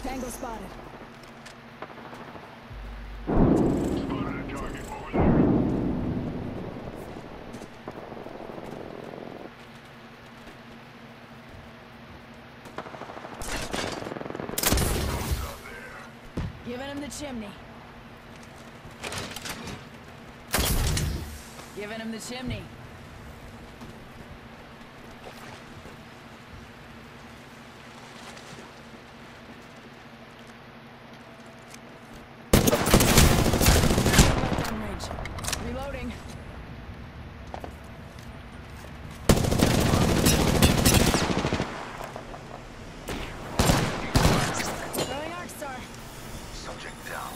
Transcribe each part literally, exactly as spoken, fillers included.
Tango spotted. Spotted a target over there. What's out there? Giving him the chimney. Giving him the chimney. Reloading. Throwing Arc Star. Subject down.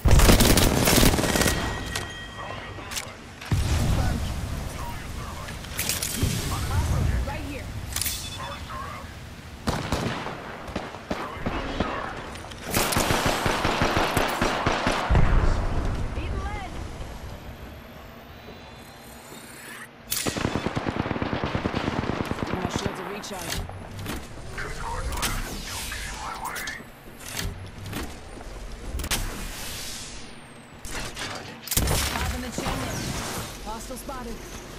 Confirmed. Hostile, right here. Beat lead. Give my shields a recharge. Two squads left. Don't get in my way. Five in the chimney. Hostile spotted.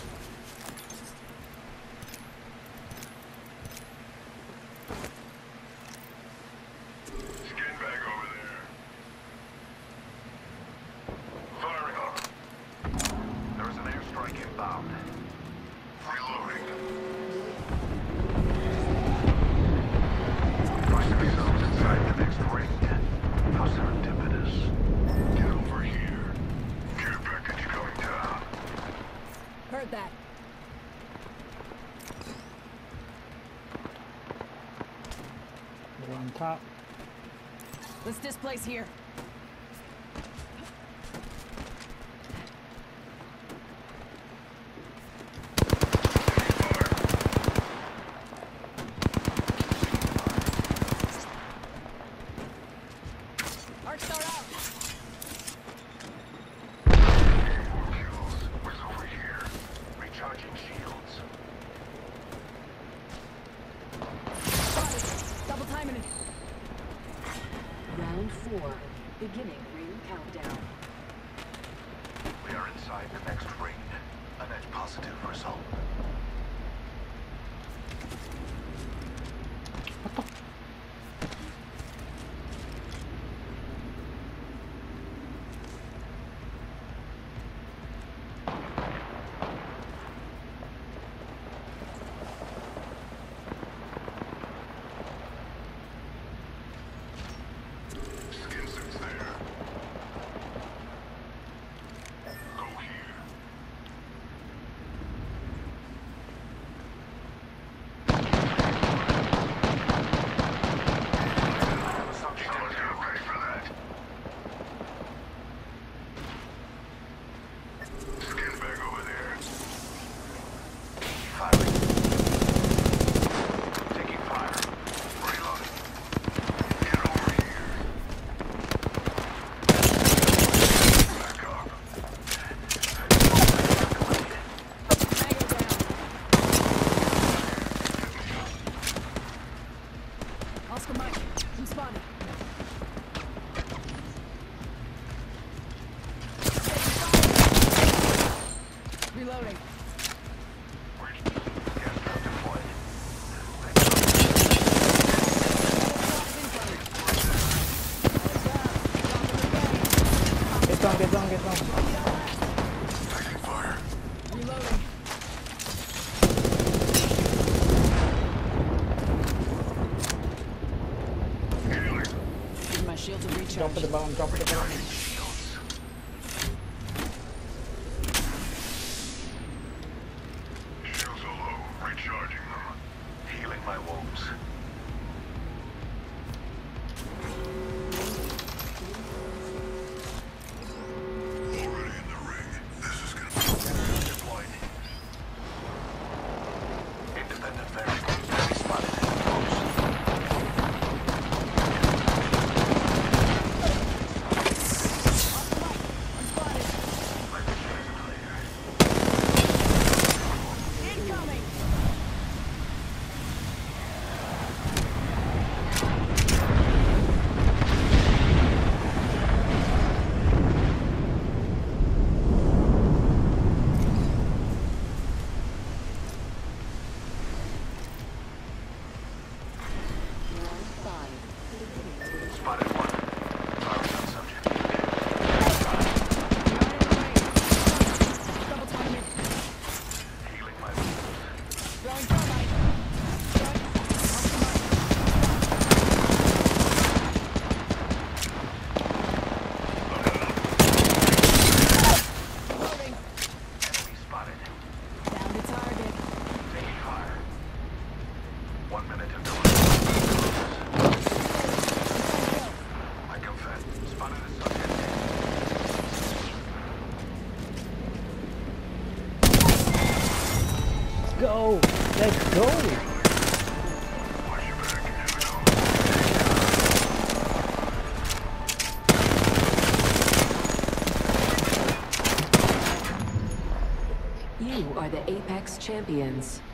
Skin bag over there. Firing up. There is an airstrike inbound. Reloading. Find yourselves inside the next ring. How serendipitous. Get over here. Care package coming down. Heard that. We're on top. Let's displace here. Arc Star out. Kills. What's over here? Recharging shields. Spotted. Double timing it. Round four. Beginning ring countdown. We are inside the next ring. A net positive result. Skin suits there. Go here. Subject in there. Ready for that. Skin bag over there. Firing. Taking fire. Reloading. Get over here. Back up. Tango down. Oscar Mike. I'm spotted. Reloading. Gas trap deployed. Get down, get down, get down. Taking fire. Reloading. Healing. Give my shields a Drop recharge. at the bottom, drop at the bottom. Recharging shields. Shields are low. Recharging them. Healing my wounds. Already in the ring. This is gonna be deployed. Independent variable. Enemy spotted. Close. go. Watch your back. You never know. You are the Apex champions.